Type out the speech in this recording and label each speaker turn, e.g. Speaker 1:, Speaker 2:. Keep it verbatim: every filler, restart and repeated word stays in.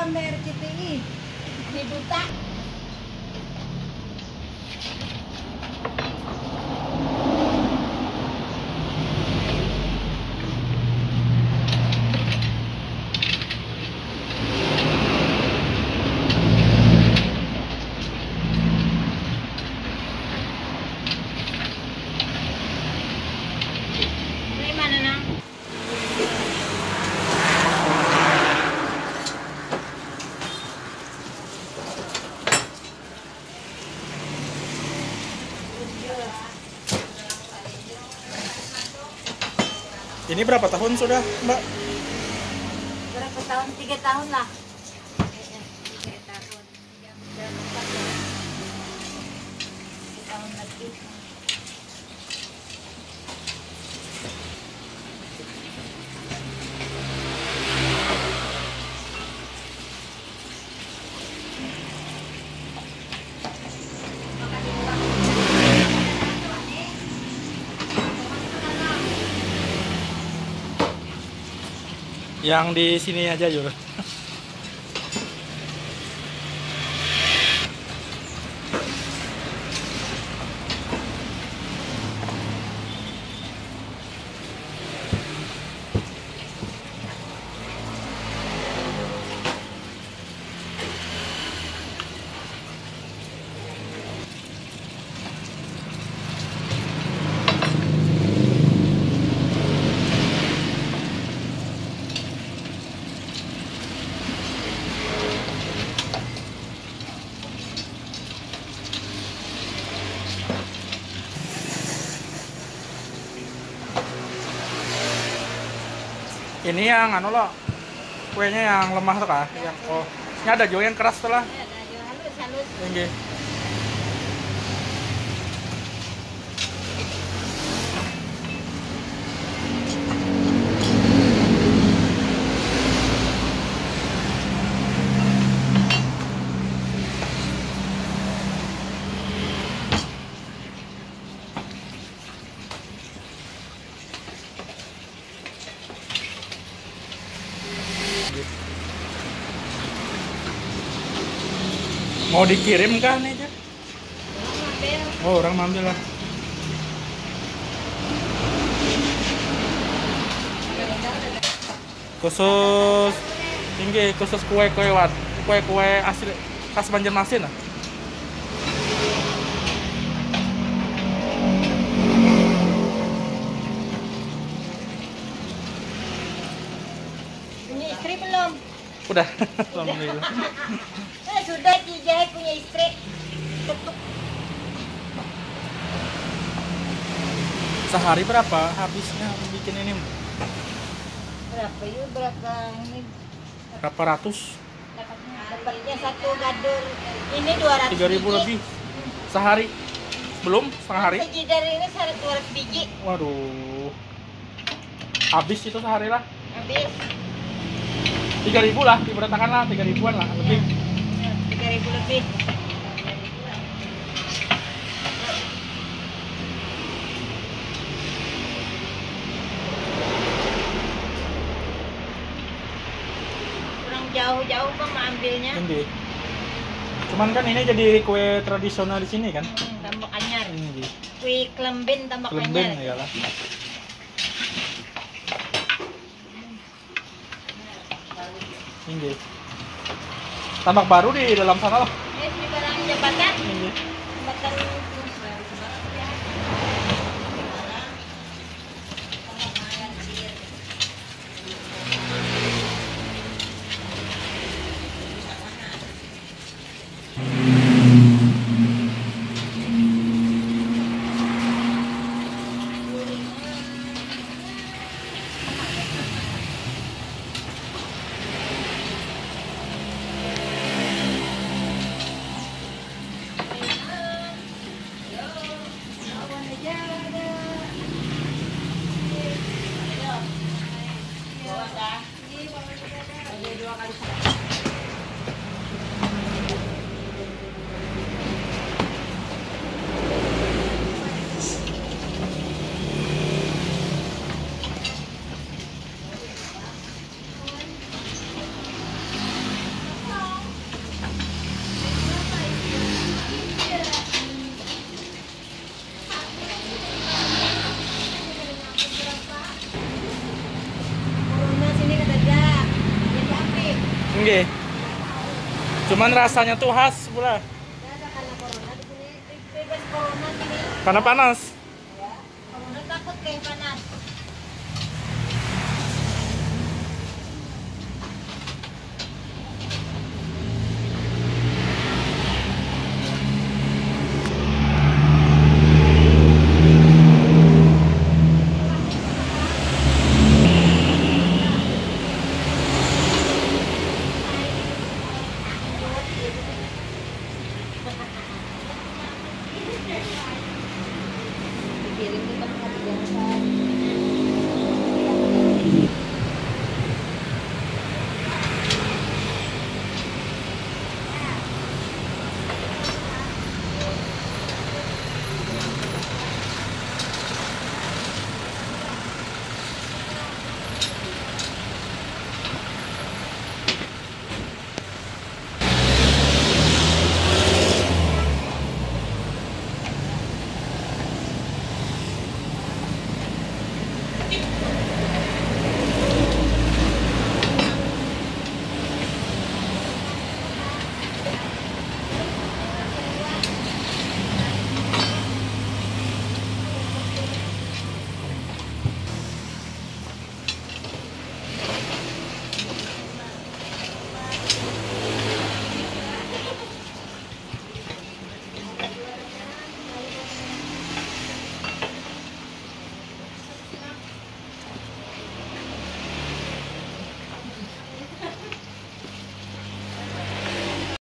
Speaker 1: belum bayar R C T I? Ini buta.
Speaker 2: Ini berapa tahun sudah, Mbak?
Speaker 1: Berapa tahun? Tiga tahun lah. Tiga tahun. Tiga tahun lagi.
Speaker 2: Yang di sini aja, Jur. Ini yang anu loh, kuenya yang lemah tuh kah? Yang oh, ini ada juga yang keras tuh lah.
Speaker 1: Ada juga halus halus.
Speaker 2: Ini. Mau dikirim kah nih, Jur? Oh, orang ambil lah. Khusus tinggi, khusus kue-kue wat, kue-kue asli khas Banjarmasin lah.
Speaker 1: Punya istri belum?
Speaker 2: Udah, alhamdulillah.
Speaker 1: Eh, sudah Cijai punya istri. Ketuk.
Speaker 2: Sehari berapa habisnya bikin ini?
Speaker 1: Berapa yuk? Berapa ini?
Speaker 2: Berapa ratus?
Speaker 1: Dapatnya satu gadur. Ini dua ratus.
Speaker 2: Tiga ribu lebih sehari. Belum setengah hari?
Speaker 1: Sejidar ini syarat dua ratus biji.
Speaker 2: Waduh, habis itu sehari lah.
Speaker 1: Habis.
Speaker 2: Tiga ribu lah, diberatakan lah, tiga ribuan lah lebih.
Speaker 1: Tiga ribu lebih. Kurang jauh-jauh kok ambilnya.
Speaker 2: Ini. Cuman kan ini jadi kue tradisional di sini kan?
Speaker 1: Hmm, Tambak Anyar.
Speaker 2: Ini.
Speaker 1: Kue Klemben Tambak
Speaker 2: Lembeng
Speaker 1: Anyar.
Speaker 2: ya lah. Ini. Tambak baru di dalam sana loh.
Speaker 1: Ini di barang jembatan.
Speaker 2: Ini.
Speaker 1: Jembatan.
Speaker 2: Nggih. Cuman rasanya tuh khas pula.
Speaker 1: Ya ada karena corona di sini bebas corona gini.
Speaker 2: Karena panas.